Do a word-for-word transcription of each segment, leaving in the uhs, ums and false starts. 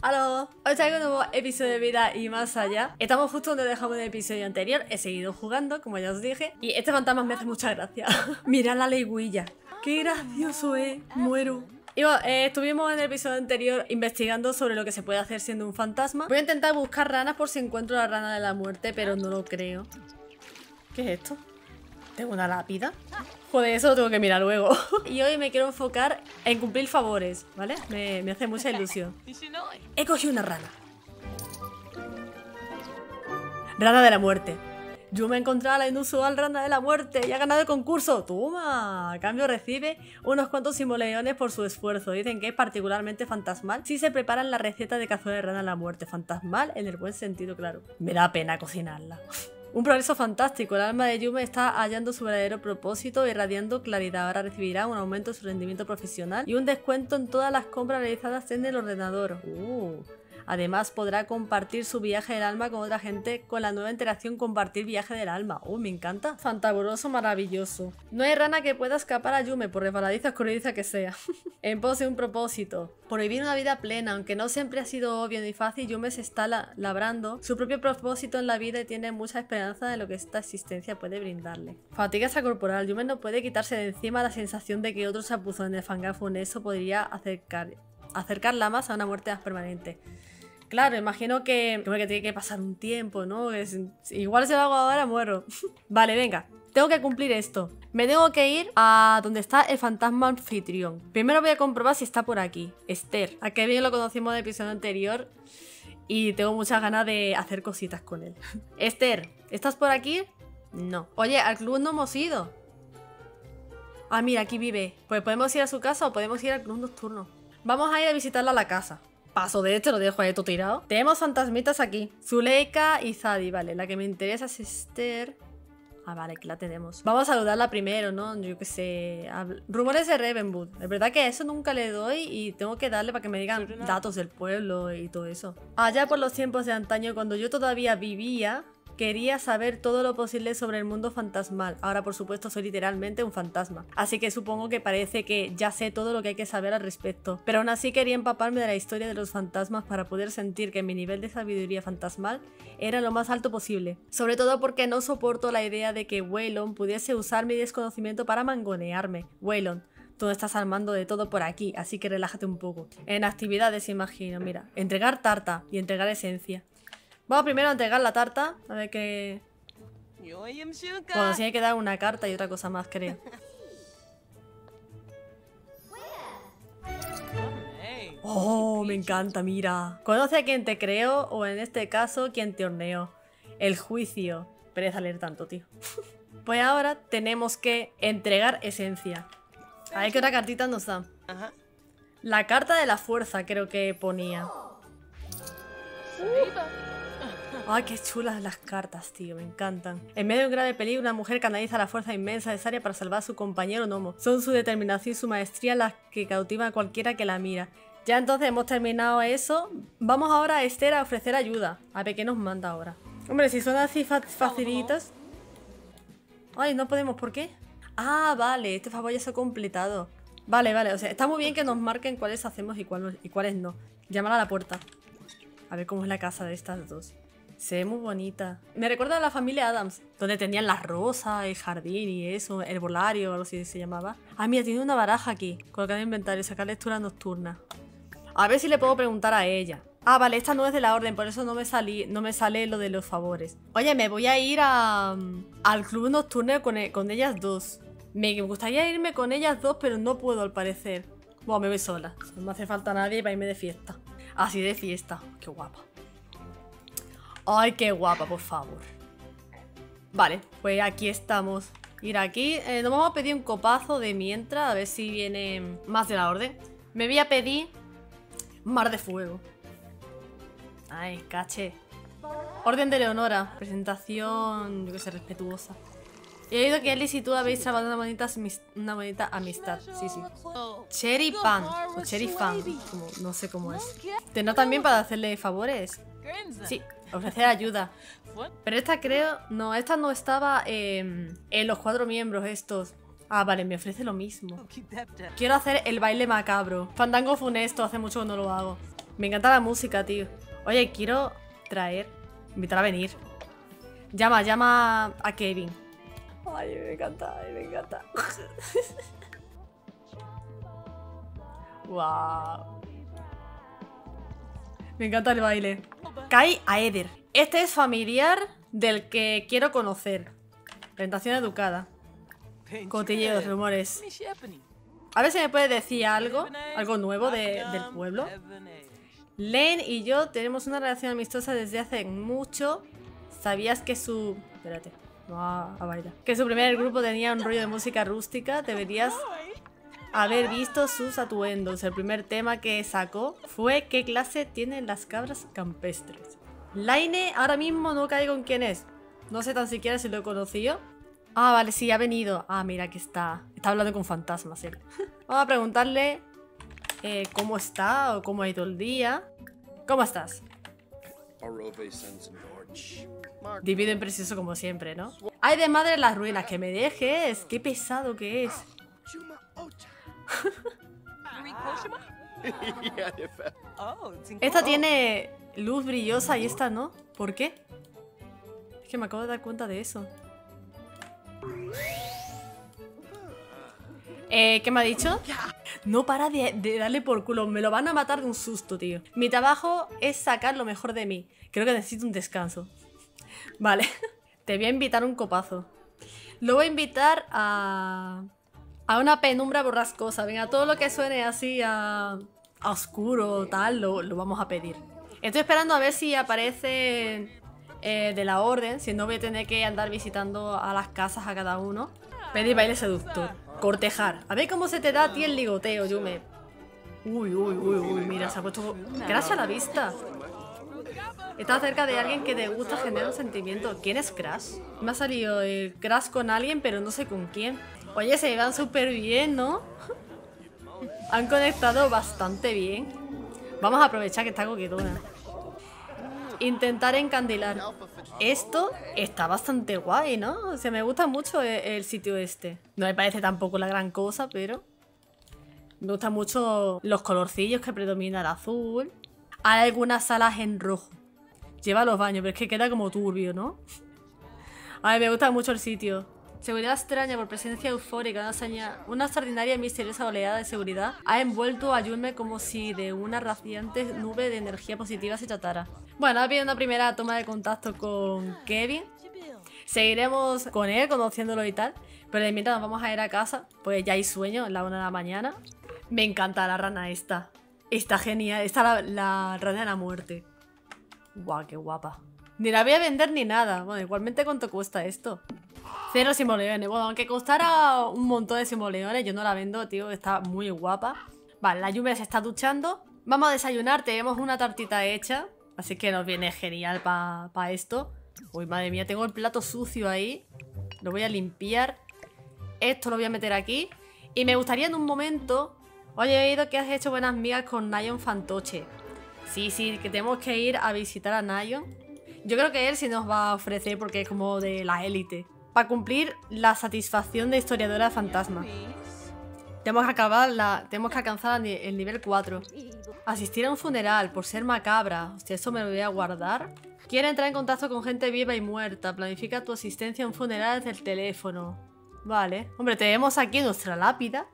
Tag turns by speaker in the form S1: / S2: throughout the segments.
S1: ¡Aló! Hoy traigo un nuevo episodio de Vida y Más Allá. Estamos justo donde dejamos el episodio anterior. He seguido jugando, como ya os dije. Y este fantasma me hace mucha gracia. Mirad la legüilla. ¡Qué gracioso es! Muero. Y bueno, eh, estuvimos en el episodio anterior investigando sobre lo que se puede hacer siendo un fantasma. Voy a intentar buscar ranas por si encuentro la rana de la muerte, pero no lo creo. ¿Qué es esto? ¿Tengo una lápida? Joder, eso lo tengo que mirar luego. Y hoy me quiero enfocar en cumplir favores, ¿vale? Me, me hace mucha ilusión. He cogido una rana. Rana de la muerte. Yo me he encontrado a la inusual rana de la muerte y ha ganado el concurso. ¡Toma! A cambio recibe unos cuantos simoleones por su esfuerzo. Dicen que es particularmente fantasmal si se preparan la receta de cazuela de rana de la muerte. Fantasmal en el buen sentido, claro. Me da pena cocinarla. Un progreso fantástico. El alma de Yume está hallando su verdadero propósito, irradiando claridad. Ahora recibirá un aumento de su rendimiento profesional y un descuento en todas las compras realizadas en el ordenador. Uh. Además podrá compartir su viaje del alma con otra gente con la nueva interacción compartir viaje del alma. ¡Uh, me encanta! Fantabuloso, maravilloso. No hay rana que pueda escapar a Yume, por resbaladiza, escurridiza que sea. En pos de un propósito. Por vivir una vida plena, aunque no siempre ha sido obvio ni fácil, Yume se está la labrando su propio propósito en la vida y tiene mucha esperanza de lo que esta existencia puede brindarle. Fatiga extracorporal. Yume no puede quitarse de encima la sensación de que otro se apuso en el fangar funesto podría acercar, acercarla más a una muerte más permanente. Claro, imagino que, que tiene que pasar un tiempo, ¿no? Es, igual si lo hago ahora muero. Vale, venga. Tengo que cumplir esto. Me tengo que ir a donde está el fantasma anfitrión. Primero voy a comprobar si está por aquí. Esther. A que bien lo conocimos en el episodio anterior. Y tengo muchas ganas de hacer cositas con él. Esther, ¿estás por aquí? No. Oye, al club no hemos ido. Ah, mira, aquí vive. Pues podemos ir a su casa o podemos ir al club nocturno. Vamos a ir a visitarla a la casa. Paso de este, lo dejo ahí todo tirado. Tenemos fantasmitas aquí. Zuleika y Zadi, vale. La que me interesa es Esther. Ah, vale, aquí la tenemos. Vamos a saludarla primero, ¿no? Yo qué sé. Rumores de Ravenwood. Es verdad que a eso nunca le doy y tengo que darle para que me digan datos del pueblo y todo eso. Allá por los tiempos de antaño, cuando yo todavía vivía, quería saber todo lo posible sobre el mundo fantasmal. Ahora, por supuesto, soy literalmente un fantasma. Así que supongo que parece que ya sé todo lo que hay que saber al respecto. Pero aún así quería empaparme de la historia de los fantasmas para poder sentir que mi nivel de sabiduría fantasmal era lo más alto posible. Sobre todo porque no soporto la idea de que Waylon pudiese usar mi desconocimiento para mangonearme. Waylon, tú no estás armando de todo por aquí, así que relájate un poco. En actividades, imagino, mira. Entregar tarta y entregar esencia. Vamos primero a entregar la tarta, a ver qué... Bueno, sí hay que dar una carta y otra cosa más, creo. Oh, me encanta, mira. Conoce a quien te creó, o en este caso, quien te horneó. El juicio. Pereza leer tanto, tío. Pues ahora tenemos que entregar esencia. A ver qué otra cartita nos da. La carta de la fuerza, creo que ponía. Ay, qué chulas las cartas, tío, me encantan. En medio de un grave peligro, una mujer canaliza la fuerza inmensa necesaria para salvar a su compañero Nomo. Son su determinación y su maestría las que cautivan a cualquiera que la mira. Ya entonces hemos terminado eso. Vamos ahora a Esther a ofrecer ayuda. A ver qué nos manda ahora. Hombre, si son así fa facilitas. Ay, no podemos, ¿por qué? Ah, vale, este favor ya se ha completado. Vale, vale, o sea, está muy bien que nos marquen cuáles hacemos y, cuál, y cuáles no. Llamar a la puerta. A ver cómo es la casa de estas dos. Se ve muy bonita. Me recuerda a la familia Adams, donde tenían las rosas, el jardín y eso, el herbolario, algo así se llamaba. Ah, mira, tiene una baraja aquí. Colocar en inventario, sacar lectura nocturna. A ver si le puedo preguntar a ella. Ah, vale, esta no es de la orden, por eso no me, salí, no me sale lo de los favores. Oye, me voy a ir a, al club nocturno con, con ellas dos. Me gustaría irme con ellas dos, pero no puedo al parecer. Bueno, me voy sola. No me hace falta nadie para irme de fiesta. Así de fiesta. Qué guapa. Ay, qué guapa, por favor. Vale, pues aquí estamos. Ir aquí. Eh, nos vamos a pedir un copazo de mientras. A ver si viene más de la orden. Me voy a pedir mar de fuego. Ay, caché. Orden de Leonora. Presentación, yo que sé, respetuosa. He oído que Alice y tú habéis trabajado una bonita, una bonita amistad. Sí, sí. Cherry Pan. O Cherry Fan. Como, no sé cómo es. ¿Te no también para hacerle favores? Sí, ofrecer ayuda. Pero esta creo... No, esta no estaba eh, en los cuatro miembros estos. Ah, vale, me ofrece lo mismo. Quiero hacer el baile macabro. Fandango funesto, hace mucho que no lo hago. Me encanta la música, tío. Oye, quiero traer... Invitar a venir. Llama, llama a Kevin. Ay, me encanta, ay, me encanta. Wow. Me encanta el baile. Kai Aeder. Este es familiar del que quiero conocer. Presentación educada. Cotilleos, rumores. A ver si me puede decir algo. Algo nuevo de, del pueblo. Lane y yo tenemos una relación amistosa desde hace mucho. ¿Sabías que su... Espérate. No a, a bailar. Que su primer grupo tenía un rollo de música rústica. Deberías haber visto sus atuendos. El primer tema que sacó fue ¿qué clase tienen las cabras campestres? Laine, ahora mismo no caigo en quién es. No sé tan siquiera si lo he conocido. Ah, vale, sí, ha venido. Ah, mira que está. Está hablando con fantasmas, él. Vamos a preguntarle eh, cómo está o cómo ha ido el día. ¿Cómo estás? Divido en precioso como siempre, ¿no? Ay, de madre en las ruinas, que me dejes. Qué pesado que es. Esta tiene luz brillosa y esta no. ¿Por qué? Es que me acabo de dar cuenta de eso. Eh, ¿qué me ha dicho? No para de, de darle por culo. Me lo van a matar de un susto, tío. Mi trabajo es sacar lo mejor de mí. Creo que necesito un descanso. Vale. Te voy a invitar a un copazo. Lo voy a invitar a... A una penumbra borrascosa. Venga, todo lo que suene así a... A oscuro tal, lo, lo vamos a pedir. Estoy esperando a ver si aparece eh, de la orden. Si no voy a tener que andar visitando a las casas a cada uno. Pedir baile seductor. Cortejar. A ver cómo se te da a ti el ligoteo, Yume. Uy, uy, uy, uy. Mira, se ha puesto... Crash a la vista. Estás cerca de alguien que te gusta, genera un sentimiento. ¿Quién es Crash? Me ha salido el Crash con alguien, pero no sé con quién. Oye, se llevan súper bien, ¿no? Han conectado bastante bien. Vamos a aprovechar que está coquetona. Intentar encandilar. Esto está bastante guay, ¿no? O sea, me gusta mucho el, el sitio este. No me parece tampoco la gran cosa, pero... Me gustan mucho los colorcillos que predomina el azul. Hay algunas salas en rojo. Lleva los baños, pero es que queda como turbio, ¿no? A mí me gusta mucho el sitio. Seguridad extraña por presencia eufórica. Una, seña, una extraordinaria y misteriosa oleada de seguridad ha envuelto a Yume como si de una radiante nube de energía positiva se tratara. Bueno, ha habido una primera toma de contacto con Kevin. Seguiremos con él, conociéndolo y tal. Pero de mientras nos vamos a ir a casa, pues ya hay sueño, en la una de la mañana. Me encanta la rana esta. Está genial. Esta la, la rana de la muerte. Guau, qué guapa. Ni la voy a vender ni nada. Bueno, igualmente, ¿cuánto cuesta esto? Cero simoleones. Bueno, aunque costara un montón de simoleones, yo no la vendo, tío. Está muy guapa. Vale, la Yume se está duchando. Vamos a desayunar. Tenemos una tartita hecha. Así que nos viene genial para pa esto. Uy, madre mía, tengo el plato sucio ahí. Lo voy a limpiar. Esto lo voy a meter aquí. Y me gustaría en un momento... Oye, he oído que has hecho buenas migas con Nayon Fantoche. Sí, sí, que tenemos que ir a visitar a Nayon. Yo creo que él sí nos va a ofrecer porque es como de la élite. Para cumplir la satisfacción de historiadora de fantasma. Tenemos que acabar la, tenemos que alcanzar el nivel cuatro. Asistir a un funeral por ser macabra. Hostia, eso me lo voy a guardar. Quiere entrar en contacto con gente viva y muerta. Planifica tu asistencia a un funeral desde el teléfono. Vale. Hombre, tenemos aquí nuestra lápida.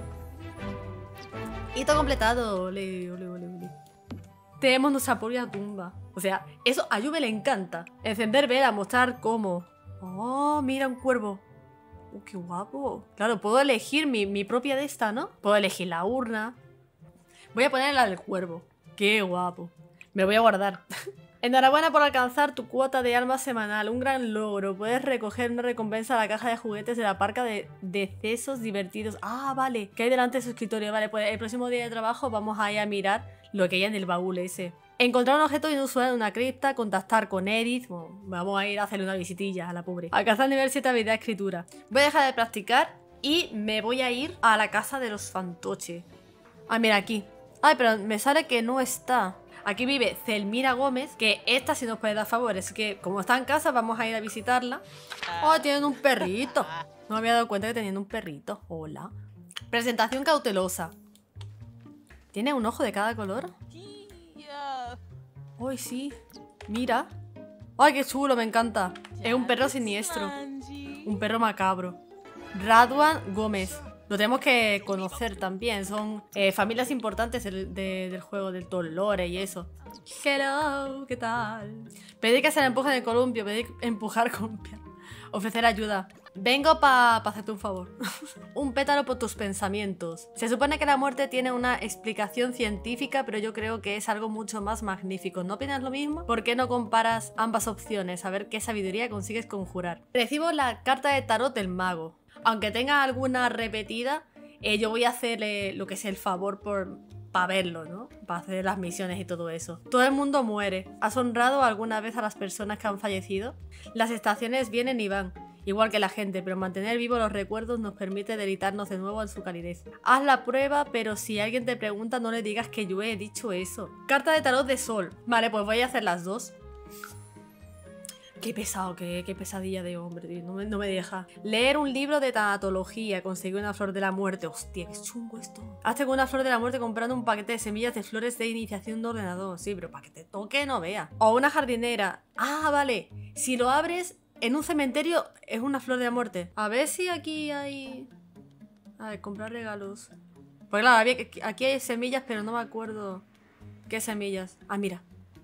S1: Hito completado. Ole, ole, ole, ole. Tenemos nuestra propia tumba. O sea, eso a Yume le encanta. Encender vela, mostrar cómo. Oh, mira un cuervo. Oh, qué guapo. Claro, puedo elegir mi, mi propia de esta, ¿no? Puedo elegir la urna. Voy a poner la del cuervo. Qué guapo. Me lo voy a guardar. Enhorabuena por alcanzar tu cuota de alma semanal. Un gran logro. Puedes recoger una recompensa a la caja de juguetes de la parca de decesos divertidos. Ah, vale. ¿Qué hay delante de su escritorio? Vale, pues el próximo día de trabajo vamos a ir a mirar lo que hay en el baúl ese. Encontrar un objeto inusual en una cripta. Contactar con Edith. Bueno, vamos a ir a hacerle una visitilla a la pobre. Alcanzar nivel siete habilidad de escritura. Voy a dejar de practicar y me voy a ir a la casa de los fantoches. Ah, mira aquí. Ay, pero me sale que no está. Aquí vive Zelmira Gómez, que esta sí nos puede dar favores. Así que, como está en casa, vamos a ir a visitarla. ¡Oh, tienen un perrito! No me había dado cuenta que tenían un perrito. Hola. Presentación cautelosa. ¿Tiene un ojo de cada color? ¡Ay, sí! Mira. ¡Ay, qué chulo! Me encanta. Es un perro siniestro. Un perro macabro. Radwan Gómez. Lo tenemos que conocer también. Son eh, familias importantes del, de, del juego, del todo el lore y eso. Hello, ¿qué tal? Pedir que se le empuje en el columpio. Pedir empujar con... Ofrecer ayuda. Vengo para pa hacerte un favor. Un pétalo por tus pensamientos. Se supone que la muerte tiene una explicación científica, pero yo creo que es algo mucho más magnífico. ¿No opinas lo mismo? ¿Por qué no comparas ambas opciones? A ver qué sabiduría consigues conjurar. Recibo la carta de tarot del mago. Aunque tenga alguna repetida, eh, yo voy a hacerle lo que sea el favor por... para verlo, ¿no? Para hacer las misiones y todo eso. Todo el mundo muere. ¿Has honrado alguna vez a las personas que han fallecido? Las estaciones vienen y van, igual que la gente, pero mantener vivos los recuerdos nos permite deleitarnos de nuevo en su calidez. Haz la prueba, pero si alguien te pregunta no le digas que yo he dicho eso. Carta de tarot de sol. Vale, pues voy a hacer las dos. Qué pesado, qué, qué pesadilla de hombre, tío. No me, no me deja. Leer un libro de tanatología. Conseguir una flor de la muerte. Hostia, qué chungo esto. Hazte con una flor de la muerte comprando un paquete de semillas de flores de iniciación de ordenador. Sí, pero para que te toque no vea. O una jardinera. Ah, vale. Si lo abres en un cementerio es una flor de la muerte. A ver si aquí hay... A ver, comprar regalos. Pues claro, había... aquí hay semillas, pero no me acuerdo qué semillas. Ah, mira.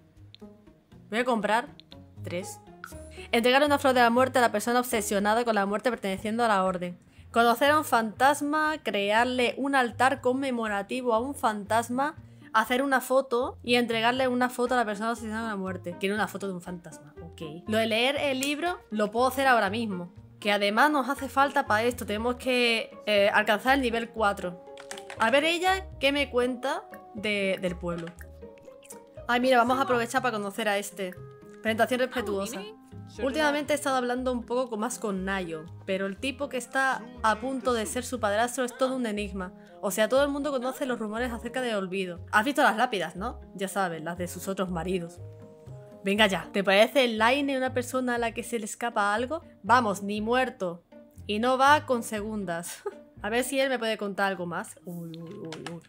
S1: Voy a comprar tres. Entregar una flor de la muerte a la persona obsesionada con la muerte perteneciendo a la orden. Conocer a un fantasma, crearle un altar conmemorativo a un fantasma, hacer una foto y entregarle una foto a la persona obsesionada con la muerte. Quiero una foto de un fantasma, ok. Lo de leer el libro lo puedo hacer ahora mismo. Que además nos hace falta para esto. Tenemos que eh, alcanzar el nivel cuatro. A ver ella qué me cuenta de, del pueblo. Ay, mira, vamos a aprovechar para conocer a este. Presentación respetuosa. Últimamente he estado hablando un poco más con Nayo, pero el tipo que está a punto de ser su padrastro es todo un enigma. O sea, todo el mundo conoce los rumores acerca de Olvido. Has visto las lápidas, ¿no? Ya sabes, las de sus otros maridos. Venga ya, ¿te parece Laine una persona a la que se le escapa algo? Vamos, ni muerto. Y no va con segundas. A ver si él me puede contar algo más. Uy, uy, uy, uy.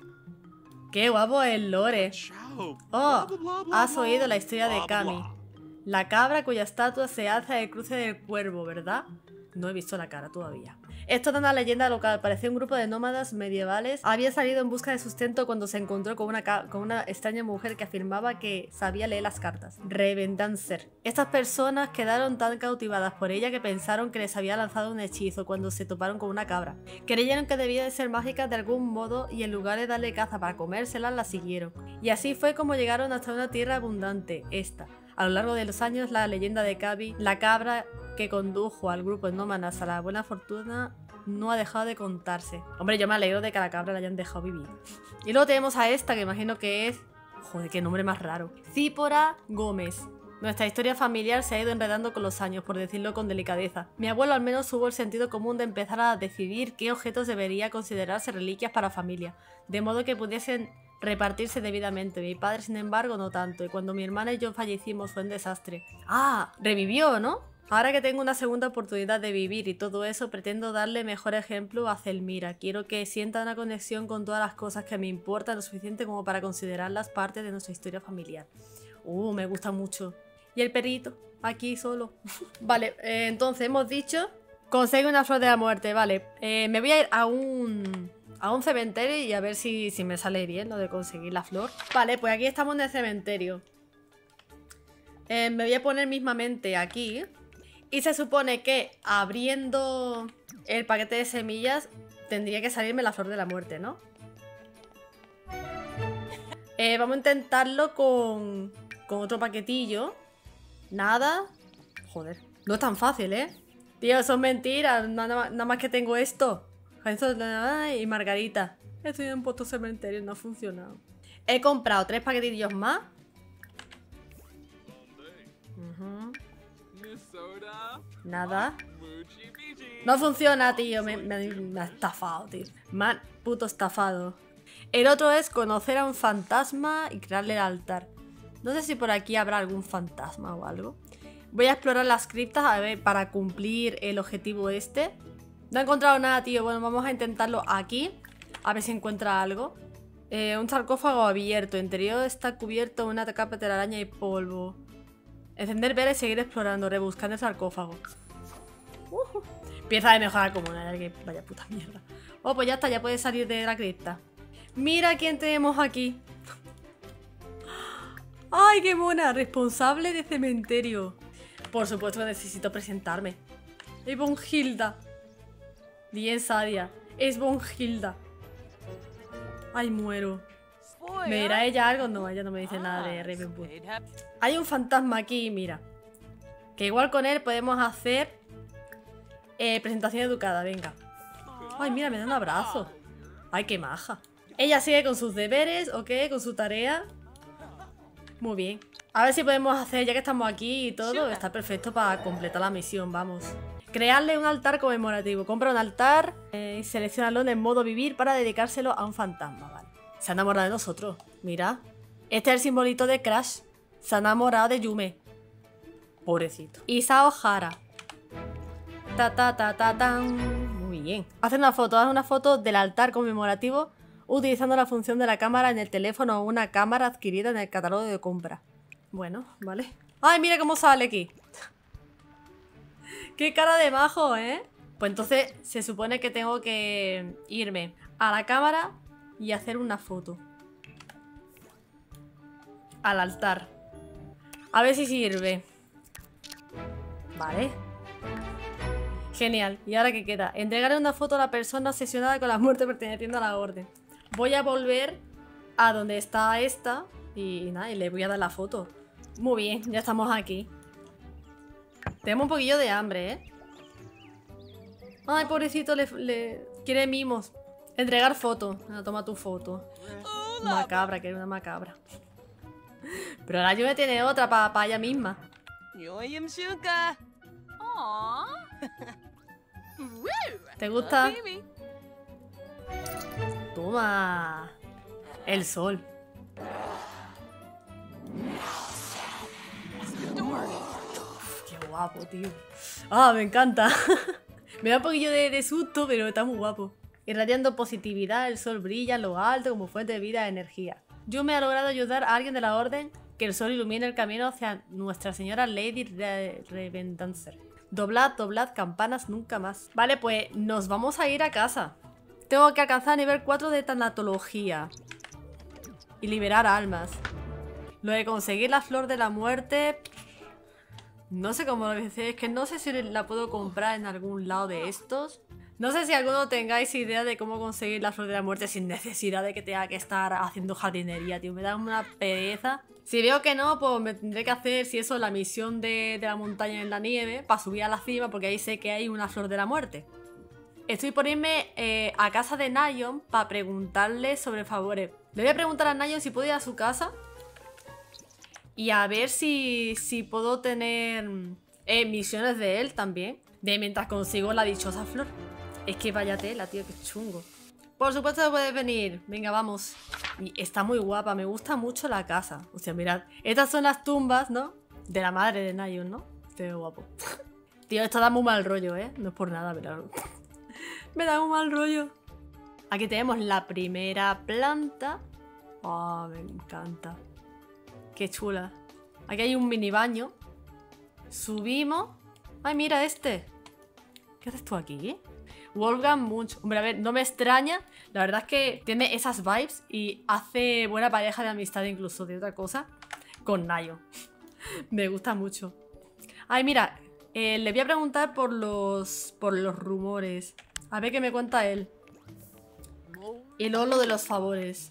S1: ¡Qué guapo el lore! Oh, has oído la historia de Kami. La cabra cuya estatua se alza del cruce del cuervo, ¿verdad? No he visto la cara todavía. Esto da una leyenda local. Parecía un grupo de nómadas medievales. Había salido en busca de sustento cuando se encontró con una, con una extraña mujer que afirmaba que sabía leer las cartas. Revendancer. Estas personas quedaron tan cautivadas por ella que pensaron que les había lanzado un hechizo cuando se toparon con una cabra. Creyeron que debía de ser mágica de algún modo y en lugar de darle caza para comérselas, la siguieron. Y así fue como llegaron hasta una tierra abundante, esta. A lo largo de los años, la leyenda de Kabi, la cabra que condujo al grupo de nómadas a la buena fortuna, no ha dejado de contarse. Hombre, yo me alegro de que a la cabra la hayan dejado vivir. Y luego tenemos a esta, que imagino que es... Joder, qué nombre más raro. Cípora Gómez. Nuestra historia familiar se ha ido enredando con los años, por decirlo con delicadeza. Mi abuelo al menos tuvo el sentido común de empezar a decidir qué objetos debería considerarse reliquias para familia, de modo que pudiesen repartirse debidamente. Mi padre, sin embargo, no tanto, y cuando mi hermana y yo fallecimos fue un desastre. ¡Ah! Revivió, ¿no? Ahora que tengo una segunda oportunidad de vivir y todo eso, pretendo darle mejor ejemplo a Zelmira. Quiero que sienta una conexión con todas las cosas que me importan lo suficiente como para considerarlas parte de nuestra historia familiar. Uh, me gusta mucho. Y el perrito, aquí solo. Vale, eh, entonces hemos dicho... Consigue una flor de la muerte, vale. Eh, me voy a ir a un... a un cementerio y a ver si, si me sale bien lo de conseguir la flor. Vale, pues aquí estamos en el cementerio. Eh, me voy a poner mismamente aquí. Y se supone que abriendo el paquete de semillas tendría que salirme la flor de la muerte, ¿no? Eh, vamos a intentarlo con, con otro paquetillo. Nada. Joder, no es tan fácil, ¿eh? Tío, eso es mentira. Nada, nada más que tengo esto. Y Margarita. Estoy en un puto cementerio, no ha funcionado. He comprado tres paquetillos más. Uh-huh. Nada. No funciona, tío. Me, me, me ha estafado, tío. Me han puto estafado. El otro es conocer a un fantasma y crearle el altar. No sé si por aquí habrá algún fantasma o algo. Voy a explorar las criptas a ver para cumplir el objetivo este. No he encontrado nada, tío. Bueno, vamos a intentarlo aquí. A ver si encuentra algo. Eh, un sarcófago abierto. Interior está cubierto de una capa de telaraña y polvo. Encender velas y seguir explorando. Rebuscando el sarcófago. Uh, pieza de mejora común. Que vaya puta mierda. Oh, pues ya está. Ya puedes salir de la cripta. Mira quién tenemos aquí. ¡Ay, qué mona! Responsable de cementerio. Por supuesto que necesito presentarme. Es Bonhilda. Bien, Sadia. Es Bonhilda. Ay, muero. ¿Me dirá ella algo? No, ella no me dice nada de Ravenwood. Hay un fantasma aquí, mira. Que igual con él podemos hacer eh, presentación educada, venga. Ay, mira, me da un abrazo. Ay, qué maja. Ella sigue con sus deberes, ¿ok? Con su tarea. Muy bien. A ver si podemos hacer, ya que estamos aquí y todo, está perfecto para completar la misión, vamos. Crearle un altar conmemorativo. Compra un altar eh, y seleccionalo en modo vivir para dedicárselo a un fantasma, ¿vale? Se ha enamorado de nosotros, mira. Este es el simbolito de Crash. Se ha enamorado de Yume. Pobrecito. Isao Hara. Ta ta ta ta tan. Muy bien. Haz una foto, haz una foto del altar conmemorativo utilizando la función de la cámara en el teléfono o una cámara adquirida en el catálogo de compra. Bueno, vale. ¡Ay, mira cómo sale aquí! ¡Qué cara de majo, eh! Pues entonces se supone que tengo que irme a la cámara y hacer una foto. Al altar. A ver si sirve. Vale. Genial. ¿Y ahora qué queda? Entregaré una foto a la persona obsesionada con la muerte perteneciente a la orden. Voy a volver a donde está esta y nada, y le voy a dar la foto. Muy bien, ya estamos aquí. Tenemos un poquillo de hambre, ¿eh? Ay, pobrecito, le, le quiere mimos. Entregar foto. Ah, toma tu foto. Macabra, que era una macabra. Pero ahora yo me tiene otra para pa ella misma. ¿Te gusta? Toma. El sol. Uf, qué guapo, tío. Ah, me encanta. Me da un poquillo de, de susto, pero está muy guapo. Irradiando positividad, el sol brilla en lo alto como fuente de vida y energía. Yo me he logrado ayudar a alguien de la orden que el sol ilumine el camino hacia Nuestra Señora Lady Revendancer. Doblad, doblad, campanas nunca más. Vale, pues nos vamos a ir a casa. Tengo que alcanzar nivel cuatro de tanatología. Y liberar almas. Lo de conseguir la flor de la muerte... No sé cómo lo voy a hacer. Es que no sé si la puedo comprar en algún lado de estos. No sé si alguno tengáis idea de cómo conseguir la flor de la muerte sin necesidad de que tenga que estar haciendo jardinería, tío. Me da una pereza. Si veo que no, pues me tendré que hacer, si eso, la misión de, de la montaña en la nieve para subir a la cima, porque ahí sé que hay una flor de la muerte. Estoy por irme eh, a casa de Nayon para preguntarle sobre favores. Le voy a preguntar a Nayon si puedo ir a su casa y a ver si, si puedo tener eh, misiones de él también, de mientras consigo la dichosa flor. Es que vaya tela, tío, qué chungo. Por supuesto que puedes venir. Venga, vamos. Y está muy guapa, me gusta mucho la casa. O sea, mirad, estas son las tumbas, ¿no? De la madre de Nayon, ¿no? Qué guapo. Tío, esto da muy mal rollo, ¿eh? No es por nada, pero... me da un mal rollo. Aquí tenemos la primera planta. Oh, me encanta. Qué chula. Aquí hay un mini baño. Subimos. Ay, mira este. ¿Qué haces tú aquí? Wolfgang Munch. Hombre, a ver, no me extraña. La verdad es que tiene esas vibes y hace buena pareja de amistad incluso de otra cosa con Nayon. Me gusta mucho. Ay, mira, eh, le voy a preguntar por los, por los rumores. A ver qué me cuenta él. Y luego lo de los favores.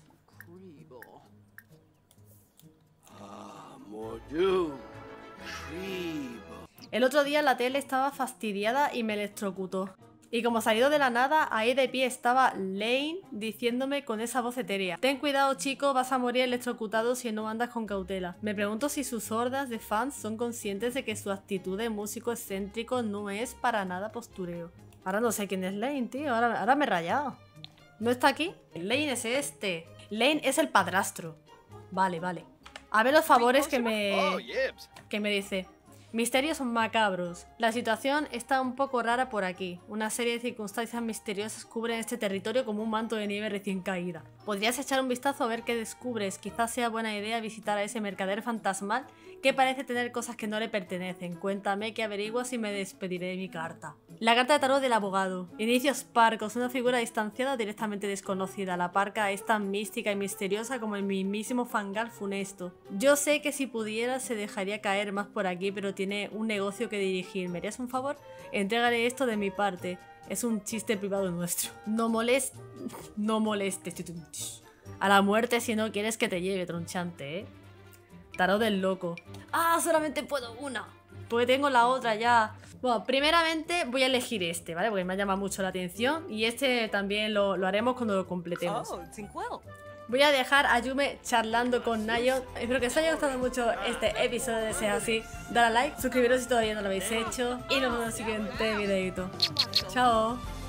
S1: El otro día la tele estaba fastidiada y me electrocutó. Y como salido de la nada, ahí de pie estaba Lane diciéndome con esa voz etérea: ten cuidado, chico, vas a morir electrocutado si no andas con cautela. Me pregunto si sus hordas de fans son conscientes de que su actitud de músico excéntrico no es para nada postureo. Ahora no sé quién es Lane, tío. Ahora, ahora me he rayado. ¿No está aquí? Lane es este. Lane es el padrastro. Vale, vale. A ver los favores que me... que me dice. Misterios macabros. La situación está un poco rara por aquí. Una serie de circunstancias misteriosas cubren este territorio como un manto de nieve recién caída. ¿Podrías echar un vistazo a ver qué descubres? Quizás sea buena idea visitar a ese mercader fantasmal que parece tener cosas que no le pertenecen. Cuéntame qué averiguas y me despediré de mi carta. La carta de tarot del abogado. Inicios parcos, una figura distanciada directamente desconocida. La parca es tan mística y misteriosa como el mismísimo fangal funesto. Yo sé que si pudiera se dejaría caer más por aquí, pero tiene un negocio que dirigir. ¿Me harías un favor? Entrégaré esto de mi parte. Es un chiste privado nuestro. No molestes. No molestes. A la muerte si no quieres que te lleve, tronchante, ¿eh? Tarot del loco. ¡Ah! Solamente puedo una. Porque tengo la otra ya. Bueno, primeramente voy a elegir este, ¿vale? Porque me ha llamado mucho la atención. Y este también lo, lo haremos cuando lo completemos. Voy a dejar a Yume charlando con Nayo. Espero que os haya gustado mucho este episodio. De ser así, dale a like, suscribiros si todavía no lo habéis hecho. Y nos vemos en el siguiente videito. Chao.